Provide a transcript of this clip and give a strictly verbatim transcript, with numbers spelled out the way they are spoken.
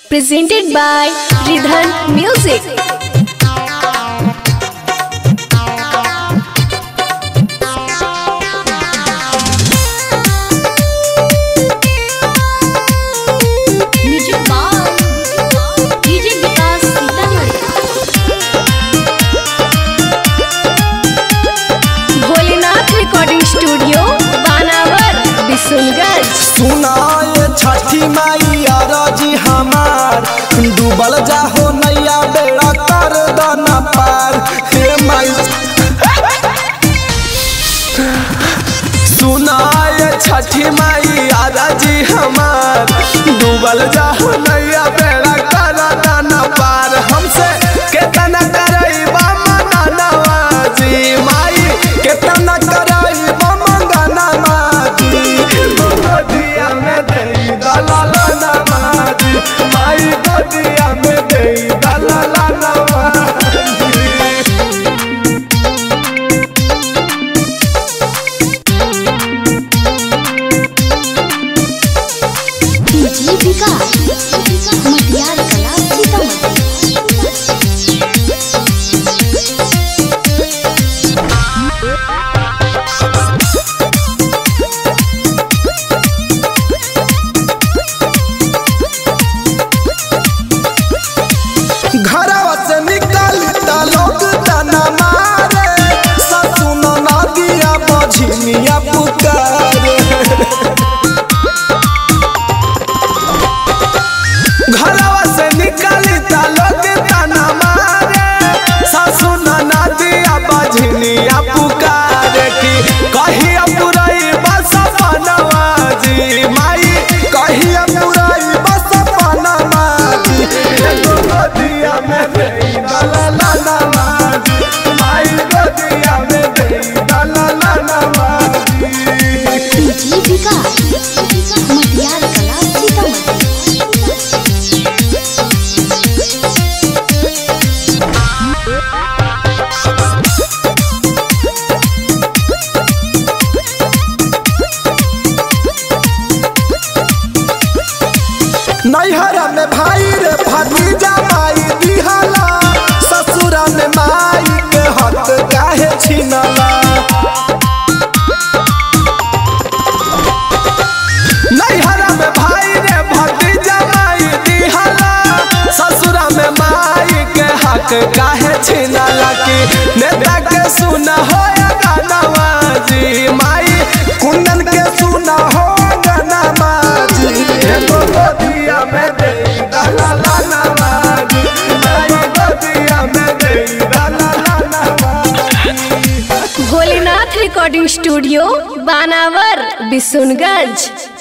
Presented by Ridhan Music. Recording studio Banawar Bishunganj. सुनाए छठी माई अरजी हमार, डूबल जाहो नैया बेड़ा कर दना पार। हे माई सुनाए छठी माई अरजी हमार, डूबल जाहो नैया बेड़ा कर दना पार। हमसे केतना करैबा मननवाजी माई, केतना करैबा मंगनवाजी। गोदिया में देई दलाला नवाजी माई, गोदिया में देई दलाला नवाजी। डीजे विकास मटियार कला सीतामढ़ी। घरवा से निकलता लोग तना मारे, ससुन नदिया बझिनिया पुकारे। घरवा से निकलता लोग तना मारे, ससुन नदिया बझिनिया पुकारे। की कहिया पुरई बस बनवाजी माई, कहिया पुरई बस बनवाजी। गोदिया में देई दलाला नवाजी माई, गोदिया में देई दलाला नवाजी। डीजे विकास मटियार कला सीतामढ़ी। नैहरा में भाई रे भतीजा माई दिहला, ससुरा में माई के हक काहे छीनला। नैहरा में भाई रे भतीजा माई दिहला, ससुरा में माई के हक काहे छीनला। की नेता के सुना हो गानवाजी माई, कुंदन के सुना हो गानवाजी। गोदिया में देई दलाला नवाजी माई, गोदिया में देई दलाला नवाजी। Bholenath recording studio Banawar Bishunganj.